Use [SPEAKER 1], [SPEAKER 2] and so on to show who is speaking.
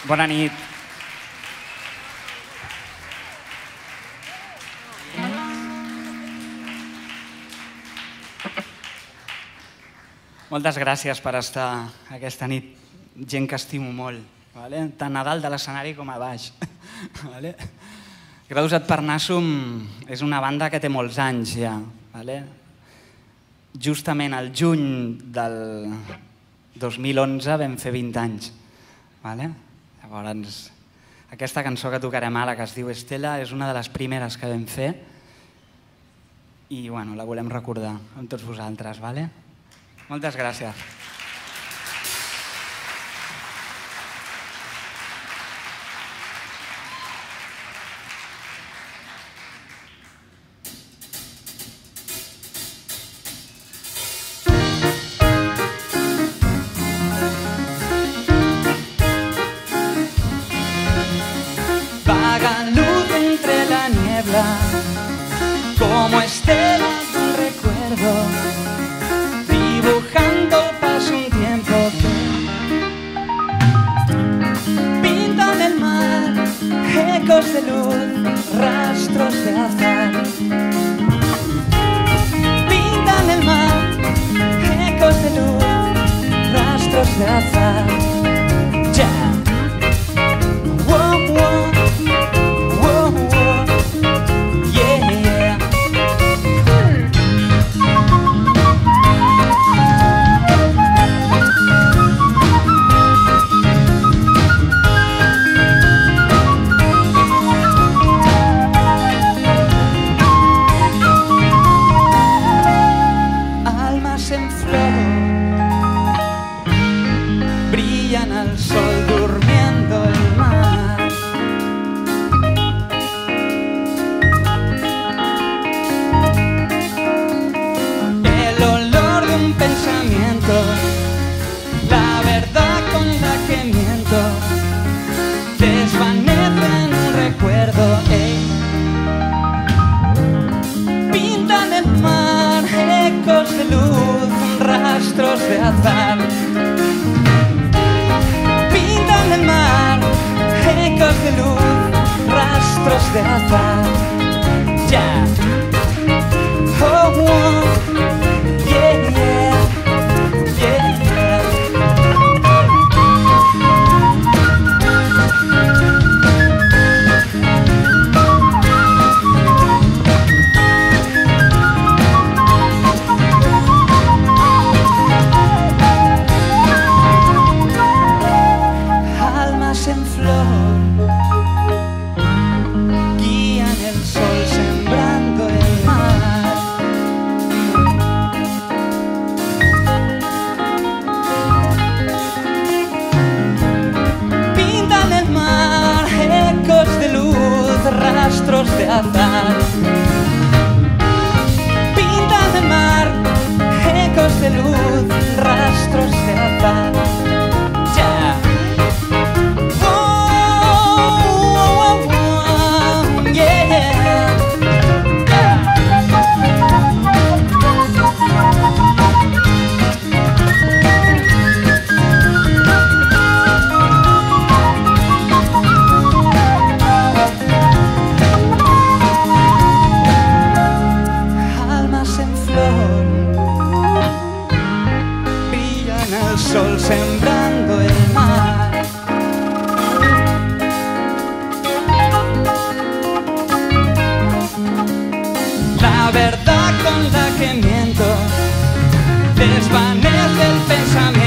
[SPEAKER 1] Bona nit. Moltes gràcies per estar aquesta nit, gent que estimo molt, tant a dalt de l'escenari com a baix. Graus et Parnassum és una banda que té molts anys ja. Justament al juny del 2011 vam fer 20 anys. Llavors, aquesta cançó que tocarem ara, que es diu Estela, és una de les primeres que vam fer i la volem recordar amb tots vosaltres. Moltes gràcies. Vaga luz entre la niebla, como estela de un recuerdo, dibujando paso un tiempo que pinta en el mar ecos de luz, rastros de azar. Pinta en el mar ecos de luz, rastros de azar. Ya. Wow, wow. Brillan al sol durmiendo el mar. El olor de un pensamiento, la verdad con la que miento, desvanece en un recuerdo. Pintan el mar ecos de luz, rastros de azar. Pintan el mar ecos de luz, rastros de azar. Ya. Oh, oh, yeah, yeah, yeah, yeah. Almas en flor, guían el sol sembrando el mar. Pintan el mar ecos de luz, rastros de azar. Pintan el mar ecos de luz, rastros de azar. Ya. El sol sembrando el mar. La verdad con la que miento desvanece el pensamiento.